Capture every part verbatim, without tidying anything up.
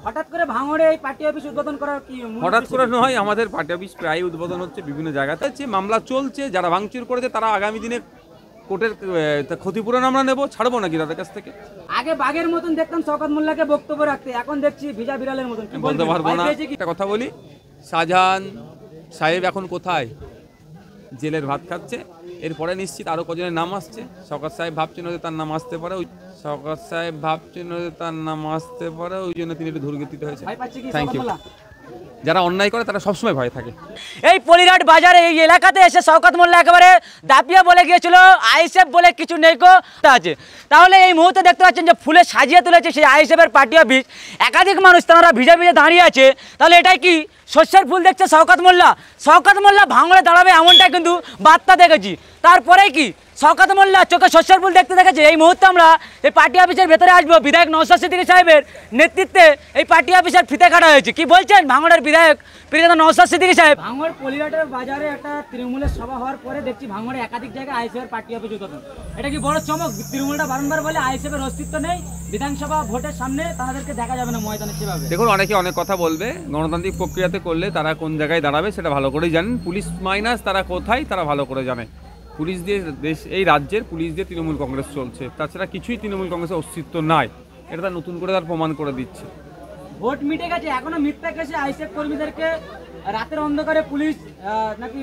হঠাৎ করে ভাঙড়ে এই পার্টি অফিস উদ্বোধন করার কি হঠাৎ করে নয়, আমাদের পার্টি অফিস প্রায় উদ্বোধন হচ্ছে বিভিন্ন জায়গাতে, হচ্ছে মামলা চলছে, যারা ভাঙচুর করেছে তারা আগামী দিনে কোর্টের ক্ষতিপূরণ আমরা নেবো, ছাড়বো নাকি তাদের কাছ থেকে। আগে বাঘের মতন দেখতাম শওকত মোল্লাকে বক্তব্য রাখতে, এখন দেখছি ভিজা বিড়ালের মতন। বলতে পারবো না। একটা কথা বলি, শাহজাহান সাহেব এখন কোথায়? জেলের ভাত খাচ্ছে। এরপরে নিশ্চিত আরো কজনের নাম আসছে। শওকত সাহেব ভাবছেন যে তার নাম আসতে পারে, ওই শওকত সাহেব ভাবছেন যে তার নাম আসতে পারে, ওই জন্য তিনি একটু ধুরগতিতে হয়েছে। Thank you. যারা অন্যায় করে তারা সবসময় ভয় থাকে। এই পলিঘাট বাজারে এই এলাকাতে এসে শওকত মোল্লা একেবারে দাপিয়ে বলে গিয়েছিল আইএসএফ বলে কিছু নেই কো আছে। তাহলে এই মুহূর্তে দেখতে পাচ্ছেন যে ফুলে সাজিয়ে তুলেছে সেই আইএসএফের পার্টি অফিস, একাধিক মানুষ তারা ভিজে ভিজে দাঁড়িয়ে আছে। তাহলে এটাই কি শস্যের ফুল দেখছে শওকত মোল্লা? শওকত মোল্লা ভাঙড়ে দাঁড়াবে এমনটাই কিন্তু বার্তা দেখেছি। তারপরেই কি শওকত মোল্লা চোখে শস্যের ফুল দেখতে দেখেছে। এই মুহূর্তে আমরা এই পার্টি অফিসের ভেতরে আসবো। বিধায়ক নওশাদ সিদ্দিকী সাহেবের নেতৃত্বে এই পার্টি অফিসের ফিতে কাটা হয়েছে। কি বলছেন ভাঙড়ের বিধায়ক প্রিয়তম নওশাদ সিদ্দিকী সাহেব? ভাঙড় পলিঘাটের বাজারে একটা তৃণমূলের সভা হওয়ার পরে দেখছি ভাঙড়ে একাধিক জায়গায় আইএসএফের পার্টি অফিস উদ্বোধন। এটা কি বড় চমক? তৃণমূলটা বারংবার বলে আইএসএফের অস্তিত্ব নেই, বিধানসভা ভোটের সামনে তাদেরকে দেখা যাবে না ময়দানে। সেভাবে দেখুন, অনেকে অনেক কথা বলবে, গণতান্ত্রিক প্রক্রিয়াতে করলে তারা কোন জায়গায় দাঁড়াবে সেটা ভালো করেই জানেন। পুলিশ মাইনাস তারা কোথায় তারা ভালো করে জানে। পুলিশ দিয়ে দেশ, এই রাজ্যের পুলিশ দিয়ে তৃণমূল কংগ্রেস চলছে, তাছাড়া কিছুই তৃণমূল কংগ্রেসের অস্তিত্ব নাই। এটা তার নতুন করে তার প্রমাণ করে দিচ্ছে। ভোট মিটে গেছে, এখনো মিথ্যা কেসে আইএসএফ কর্মীদেরকে রাতের অন্ধকারে পুলিশ নাকি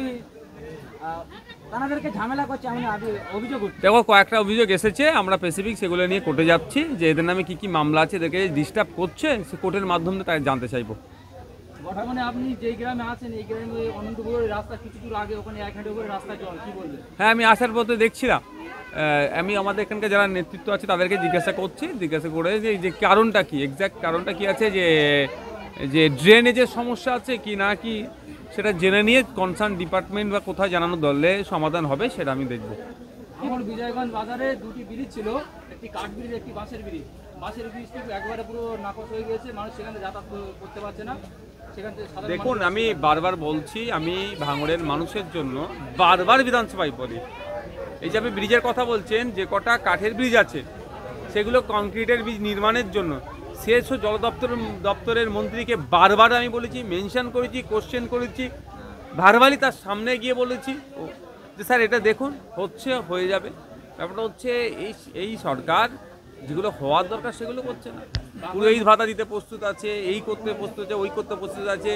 তাদেরকে ঝামেলা করছে এমন অভিযোগ। দেখো, কয়েকটা অভিযোগ এসেছে, আমরা স্পেসিফিক সেগুলো নিয়ে কোর্টে যাচ্ছি, যে এদের নামে কি কি মামলা আছে, এদেরকে ডিস্টার্ব করছে, সে কোর্টের মাধ্যমে তাই জানতে চাইবো। বর্তমানে আপনি যেই গ্রামে আছেন, এই গ্রামে অনন্তপুরের রাস্তা কিছু দূর আগে ওখানে এক হাঁটু করে রাস্তা জল, কি বলবেন? হ্যাঁ, আমি আসার পথে দেখছিলাম, আমি আমাদের এখানকার যারা নেতৃত্ব আছে তাদেরকে জিজ্ঞাসা করছি, জিজ্ঞাসা করে যে যে কারণটা কি, এক্স্যাক্ট কারণটা কি আছে, যে যে ড্রেনেজের সমস্যা আছে কি না কি, সেটা জেনে নিয়ে কনসার্ন ডিপার্টমেন্ট বা কোথায় জানানো দলে সমাধান হবে সেটা আমি দেখবো। আমার বিজয়গঞ্জ বাজারে দুটি ব্রিজ ছিল, একটি কাঠ ব্রিজ, একটি বাঁশের ব্রিজ। বাঁশের ব্রিজটি একবারে পুরো নাকচ হয়ে গিয়েছে, মানুষ সেখানে যাতায়াত করতে পারছে না। দেখুন, আমি বারবার বলছি, আমি ভাঙড়ের মানুষের জন্য বারবার বিধানসভায় বলি, এই যে আপনি ব্রিজের কথা বলছেন, যে কটা কাঠের ব্রিজ আছে সেগুলো কংক্রিটের ব্রিজ নির্মাণের জন্য শেষ জল দপ্তর দপ্তরের মন্ত্রীকে বারবার আমি বলেছি, মেনশন করেছি, কোশ্চেন করেছি, ভারবালি তার সামনে গিয়ে বলেছি যে স্যার এটা দেখুন, হচ্ছে, হয়ে যাবে। ব্যাপারটা হচ্ছে এই এই সরকার যেগুলো হওয়ার দরকার সেগুলো করছে না। পুরোহিত ভাতা দিতে প্রস্তুত আছে, এই করতে প্রস্তুত আছে, ওই করতে প্রস্তুত আছে,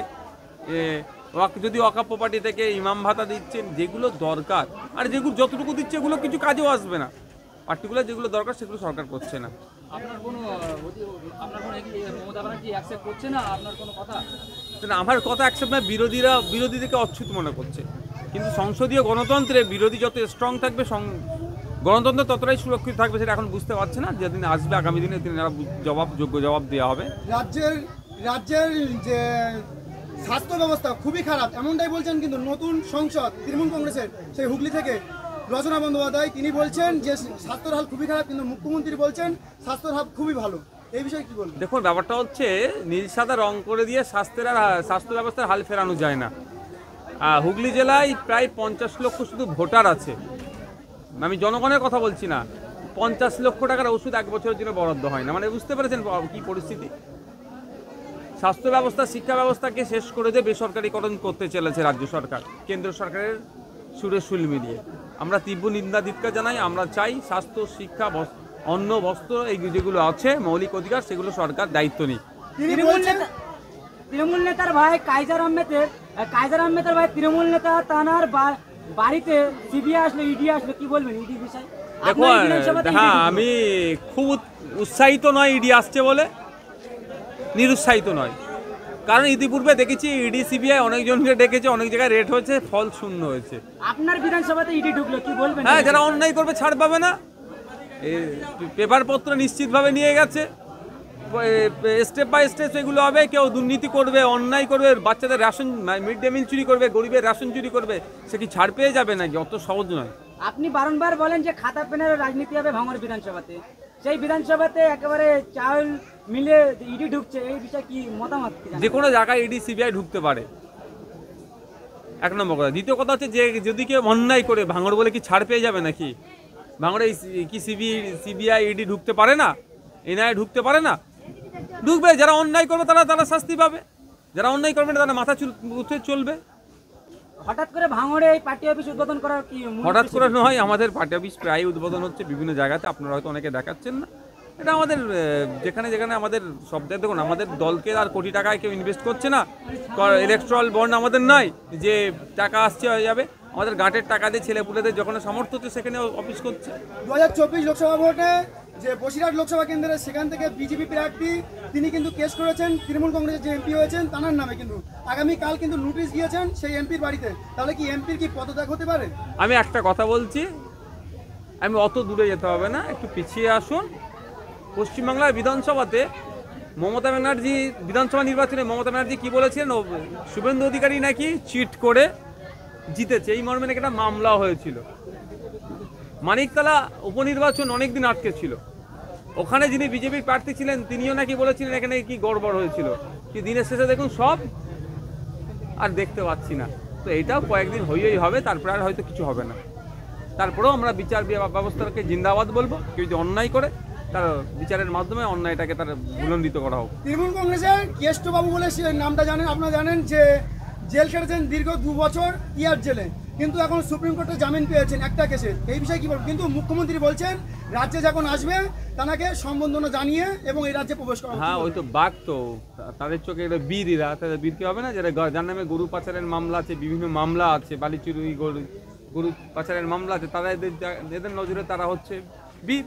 যদি ওয়াকফ প্রপার্টি থেকে ইমাম ভাতা দিচ্ছেন, যেগুলো দরকার, আর যেগুলো যতটুকু দিচ্ছে এগুলো কিছু কাজেও আসবে না। পার্টিকুলার যেগুলো দরকার সেগুলো সরকার করছে না। আপনার কোনো আপনার কোনো মমতা ব্যানার্জি অ্যাকসেপ্ট করছে না আপনার কোনো কথা? আমার কথা অ্যাকসেপ্ট না, বিরোধীরা বিরোধীদেরকে অচ্ছুত মনে করছে। কিন্তু সংসদীয় গণতন্ত্রে বিরোধী যত স্ট্রং থাকবে, গণতন্ত্র ততটাই সুরক্ষিত থাকবে, সেটা এখন বুঝতে পারছে না। যেদিন আসবে আগামী দিনে তিনি জবাব যোগ্য জবাব দেওয়া হবে। রাজ্যের রাজ্যের যে স্বাস্থ্য ব্যবস্থা খুবই খারাপ এমনটাই বলছেন কিন্তু নতুন সংসদ তৃণমূল কংগ্রেসের সেই হুগলি থেকে রচনা বন্দ্যোপাধ্যায়, তিনি বলছেন যে স্বাস্থ্যের হাল খুবই খারাপ, কিন্তু মুখ্যমন্ত্রী বলছেন স্বাস্থ্যের হাল খুবই ভালো। এই বিষয়ে কি বলবেন? দেখুন, ব্যাপারটা হচ্ছে নীল সাদা রং করে দিয়ে স্বাস্থ্যের আর স্বাস্থ্য ব্যবস্থার হাল ফেরানো যায় না। হুগলি জেলায় প্রায় পঞ্চাশ লক্ষ শুধু ভোটার আছে, আমি জনগণের কথা বলছি না। পঞ্চাশ লক্ষ টাকার ওষুধ এক বছরের জন্য বরাদ্দ হয় না, মানে বুঝতে পেরেছেন কি পরিস্থিতি। স্বাস্থ্য ব্যবস্থা, শিক্ষা ব্যবস্থাকে শেষ করে দিয়ে বেসরকারীকরণ করতে চলেছে রাজ্য সরকার, কেন্দ্র সরকারের সুরে সুল মিলিয়ে। আমরা তীব্র নিন্দা ধিক্কার জানাই। আমরা চাই স্বাস্থ্য, শিক্ষা, অন্ন, বস্ত্র, এই যেগুলো আছে মৌলিক অধিকার, সেগুলো সরকার দায়িত্ব নিক। তৃণমূল নেতার ভাই কাইজার আহমেদের কাইজার আহমেদের ভাই তৃণমূল নেতা তানার বাড়িতে সিবিআই আসলো, ইডি আসলো, কি বলবেন ইডি বিষয়? দেখো, হ্যাঁ, আমি খুব উৎসাহিত নয় ইডি আসছে বলে, নিরুৎসাহিত নয়। কারণ ইতিপূর্বে দেখেছি ইডি সিবিআই অনেকজনকে ডেকেছে, অনেক জায়গায় রেট হয়েছে, ফল শূন্য হয়েছে। আপনার বিধানসভাতে ইডি ঢুকলো, কি বলবেন? হ্যাঁ, যারা অন্যায় করবে ছাড় পাবে না। পেপারপত্র নিশ্চিতভাবে নিয়ে গেছে, স্টেপ বাই স্টেপ এগুলো হবে। কেউ দুর্নীতি করবে, অন্যায় করবে, বাচ্চাদের রেশন, মিড ডে মিল চুরি করবে, গরিবের রেশন চুরি করবে, সে কি ছাড় পেয়ে যাবে নাকি? অত সহজ নয়। আপনি বারংবার বলেন যে খাতা পেনের রাজনীতি হবে ভাঙড় বিধানসভাতে, সেই বিধানসভাতে একেবারে চাউল মিলে ইডি ঢুকছে, এই বিষয়ে কি মতামত? যে কোনো জায়গায় ইডি সিবিআই ঢুকতে পারে, এক নম্বর কথা। দ্বিতীয় কথা হচ্ছে যে যদি কেউ অন্যায় করে ভাঙড় বলে কি ছাড় পেয়ে যাবে নাকি? ভাঙড়ে কি সিবি সিবিআই ইডি ঢুকতে পারে না? এনআইএ ঢুকতে পারে না? ঢুকবে, যারা অন্যায় করবে তারা তারা শাস্তি পাবে, যারা অন্যায় করবে না তারা মাথা চুল উঠে চলবে। হঠাৎ করে ভাঙড়ে এই পার্টি অফিস উদ্বোধন করার কি মূল হঠাৎ উদ্দেশ্য করে কি? নয়, আমাদের পার্টি অফিস প্রায় উদ্বোধন হচ্ছে বিভিন্ন জায়গাতে, আপনারা হয়তো অনেকে দেখাচ্ছেন না। এটা আমাদের আহ, যেখানে যেখানে আমাদের সব জায়গায় দেখুন, আমাদের দলকে আর কোটি টাকায় কেউ ইনভেস্ট করছে না, ইলেকট্রাল বন্ড আমাদের নয় যে টাকা আসছে হয়ে যাবে। আমাদের গাঁটের টাকা দিয়ে ছেলেপুলেদের যখন সামর্থ্য হচ্ছে সেখানে অফিস করছে। দু হাজার চব্বিশ লোকসভা ভোটে যে বসিরহাট লোকসভা কেন্দ্রে সেখান থেকে বিজেপি প্রার্থী তিনি কিন্তু কেস করেছেন তৃণমূল কংগ্রেসের যে এমপি হয়েছেন তার নামে, কিন্তু আগামীকাল কিন্তু নোটিশ দিয়েছেন সেই এমপির বাড়িতে। তাহলে কি এমপির কি পদত্যাগ হতে পারে? আমি একটা কথা বলছি, আমি অত দূরে যেতে হবে না, একটু পিছিয়ে আসুন। পশ্চিমবাংলার বিধানসভাতে মমতা ব্যানার্জি বিধানসভা নির্বাচনে মমতা ব্যানার্জি কি বলেছিলেন, ও শুভেন্দু অধিকারী নাকি চিট করে জিতেছে, এই মর্মে নাকি একটা মামলা হয়েছিল। মানিকতলা উপনির্বাচন অনেকদিন আটকে ছিল, ওখানে যিনি বিজেপির প্রার্থী ছিলেন তিনিও নাকি বলেছিলেন এখানে কি গড়বড় হয়েছিল, কি দিনের শেষে দেখুন সব আর দেখতে পাচ্ছি না। তো এইটাও কয়েকদিন হইয়েই হবে, তারপরে আর হয়তো কিছু হবে না। তারপরেও আমরা বিচার ব্যবস্থাকে জিন্দাবাদ বলবো। কেউ যদি অন্যায় করে তার বিচারের মাধ্যমে অন্যায়টাকে তার ভুলণ্ডিত করা হোক। তৃণমূল কংগ্রেসের কেষ্টবাবু বলে সে নামটা জানেন, আপনারা জানেন যে জেল খেটেছেন দীর্ঘ দু বছর ইয়ার জেলে, কিন্তু এখন সুপ্রিম কোর্টে জামিন পেয়েছেন একটা কেসে। এই বিষয়ে কি বলবেন? কিন্তু মুখ্যমন্ত্রী বলছেন রাজ্যে যখন আসবে তাকে সম্বর্ধনা জানিয়ে এবং এই রাজ্যে প্রবেশ করা। হ্যাঁ, ওই তো বাঘ তো তাদের চোখে এটা বীররা, তাদের বীর কি হবে না, যারা যার নামে গরু পাচারের মামলা আছে, বিভিন্ন মামলা আছে, বালি চুরি গরু গরু পাচারের মামলা আছে, তারা এদের এদের নজরে তারা হচ্ছে বীর।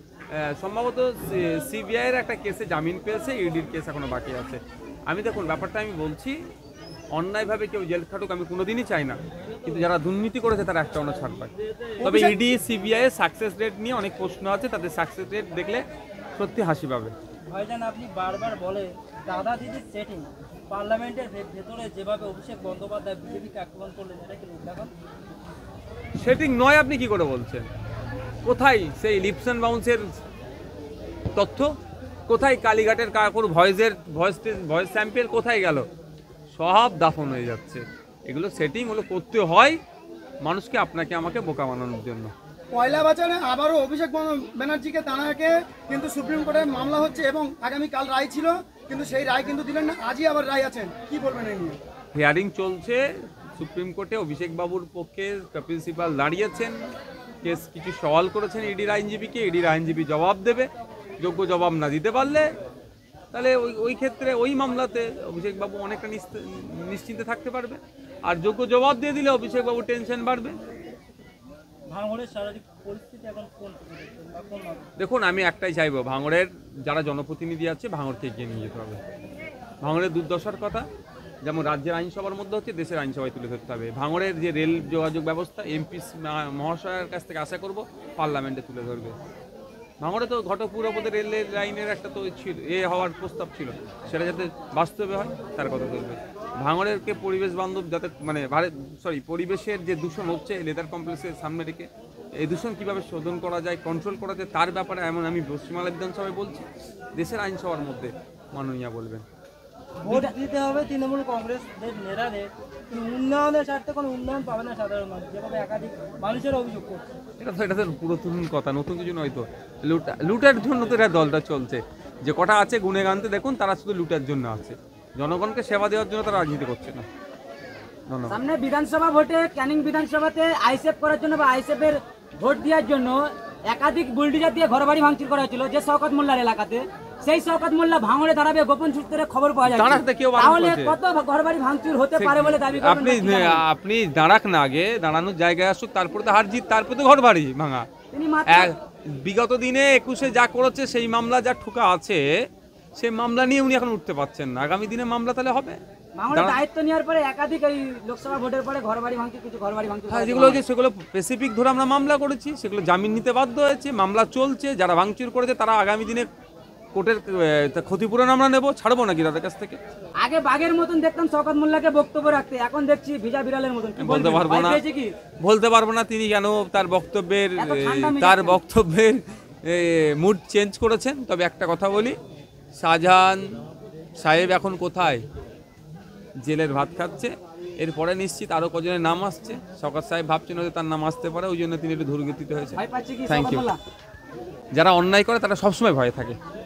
সম্ভবত সিবিআইয়ের একটা কেসে জামিন পেয়েছে, ইডির কেস এখনো বাকি আছে। আমি দেখুন ব্যাপারটা আমি বলছি, অন্যায়ভাবে কেউ জেল খাটুক আমি কোনোদিনই চাই না, কিন্তু যারা দুর্নীতি করেছে তারা একটা অন্য ছাড় পায়। তবে ইডি সিবিআই এর সাকসেস রেট নিয়ে অনেক প্রশ্ন আছে, তাদের সাকসেস রেট দেখলে সত্যি হাসি পাবে। ভাইজান, আপনি বারবার বলে দাদা দিদির সেটিং, পার্লামেন্টের ভেতরে যেভাবে অভিষেক বন্দ্যোপাধ্যায় বিজেপিকে আক্রমণ করলেন, এটা কি লোকদান? সেটিং নয়, আপনি কি করে বলছেন? কোথায় সেই লিপস অ্যান্ড বাউন্সের তথ্য? কোথায় কালীঘাটের কাকুর ভয়েসের ভয়েস ভয়েস স্যাম্পেল কোথায় গেল? সব দাফন হয়ে যাচ্ছে। এগুলো সেটিং হলো করতে হয় মানুষকে, আপনাকে আমাকে বোকা বানানোর জন্য। পয়লা বছরে আবারও অভিষেক ব্যানার্জিকে তানাকে কিন্তু সুপ্রিম কোর্টে মামলা হচ্ছে এবং আগামীকাল রায় ছিল, কিন্তু সেই রায় কিন্তু দিলেন না, আজই আবার রায় আছেন, কি বলবেন এই নিয়ে? হিয়ারিং চলছে সুপ্রিম কোর্টে, অভিষেক বাবুর পক্ষে কপিল সিবাল দাঁড়িয়েছেন, কেস কিছু সওয়াল করেছেন ইডির আইনজীবীকে, ইডির আইনজীবী জবাব দেবে। যোগ্য জবাব না দিতে পারলে তাহলে ওই ওই ক্ষেত্রে ওই মামলাতে অভিষেক বাবু অনেকটা নিশ্চিন্তে থাকতে পারবে, আর যোগ্য জবাব দিয়ে দিলে অভিষেক বাবু টেনশন বাড়বে। ভাঙড়ের শারীরিক পরিস্থিতি এখন কোন বা কোন? দেখুন, আমি একটাই চাইবো, ভাঙড়ের যারা জনপ্রতিনিধি আছে ভাঙড়কে এগিয়ে নিয়ে যেতে হবে। ভাঙড়ের দুর্দশার কথা যেমন রাজ্যের আইনসভার মধ্যে হচ্ছে, দেশের আইনসভায় তুলে ধরতে হবে। ভাঙড়ের যে রেল যোগাযোগ ব্যবস্থা এমপি মহাশয়ের কাছ থেকে আশা করব পার্লামেন্টে তুলে ধরবে। ভাঙড়ে তো ঘটকপুর অবধি রেলের লাইনের একটা তো ছিল, এ হওয়ার প্রস্তাব ছিল, সেটা যাতে বাস্তবে হয় তার কথা বলবে। ভাঙড়েরকে পরিবেশ বান্ধব যাতে মানে সরি পরিবেশের যে দূষণ হচ্ছে লেদার কমপ্লেক্সের সামনে রেখে এই দূষণ কীভাবে শোধন করা যায়, কন্ট্রোল করা যায়, তার ব্যাপারে এমন আমি পশ্চিমবাংলা বিধানসভায় বলছি, দেশের আইনসভার মধ্যে মাননীয়া বলবেন। ভোট দিতে হবে তৃণমূল কংগ্রেসদের নেতাদের, উন্নয়নের স্বার্থে কোনো উন্নয়ন পাবে না সাধারণ মানুষ, যেভাবে একাধিক মানুষের অভিযোগ করছে। এটা তো এটা তো পুরাতন কথা, নতুন কিছু নয় তো। লুট লুটের জন্য তো এটা দলটা চলছে। যে কটা আছে গুনে গানতে দেখুন, তারা শুধু লুটের জন্য আছে, জনগণকে সেবা দেওয়ার জন্য তারা রাজনীতি করছে না। ধন্যবাদ। সামনে বিধানসভা ভোটে ক্যানিং বিধানসভাতে আইসেফ করার জন্য বা আইসেফের ভোট দেওয়ার জন্য একাধিক বুলডোজার দিয়ে ঘরবাড়ি ভাঙচুর করা হয়েছিল যে শওকত মোল্লার এলাকাতে। সেই শওকত মোল্লা ভাঙড়ে দাঁড়াবে গোপন সূত্রে খবর পাওয়া যাচ্ছে, দাঁড়াতে কেউ বারণ তাহলে করছে? কত ঘরবাড়ি ভাঙচুর হতে পারে বলে দাবি করবেন? আপনি আপনি দাঁড়াক না, আগে দাঁড়ানোর জায়গায় আসুক, তারপরে তো হার জিত, তারপরে তো ঘর বাড়ি ভাঙা। তিনি মাত্র এক বিগত দিনে একুশে যা করেছে সেই মামলা যা ঠোকা আছে, সেই মামলা নিয়ে উনি এখন উঠতে পারছেন না। আগামী দিনে মামলা তাহলে হবে। ভাঙড়ে দায়িত্ব নেওয়ার পরে একাধিক এই লোকসভা ভোটের পরে ঘরবাড়ি ভাঙচুর, কিছু ঘরবাড়ি ভাঙচুর হ্যাঁ, যেগুলো হচ্ছে সেগুলো স্পেসিফিক ধরে আমরা মামলা করেছি, সেগুলো জামিন নিতে বাধ্য হয়েছে, মামলা চলছে। যারা ভাঙচুর করেছে তারা আগামী দিনে কোর্টের ক্ষতিপূরণ আমরা নেবো, ছাড়বো নাকি তাদের কাছ থেকে? আগে বাঘের মতন দেখতাম শওকত মোল্লাকে বক্তব্য রাখতে, এখন দেখছি ভিজা বিড়ালের মতন। কি বলতে বলবেন? পারবো ভয় না, পেয়েছে কি? বলতে পারবো না তিনি কেন তার বক্তব্যের এত ঠান্ডা মেজাজে তার কেন? বক্তব্যের মুড চেঞ্জ করেছেন। তবে একটা কথা বলি, শাহজাহান সাহেব এখন কোথায়? জেলের ভাত খাচ্ছে। এরপরে নিশ্চিত আরো কজনের নাম আসছে। শওকত সাহেব ভাবছেন হয়তো তার নাম আসতে পারে, ওই জন্য তিনি একটু ধূর্গতিতে হয়েছে। ভয় পাচ্ছে কি থ্যাংক শওকত ইউ। মোল্লা? যারা অন্যায় করে তারা সবসময় ভয়ে থাকে।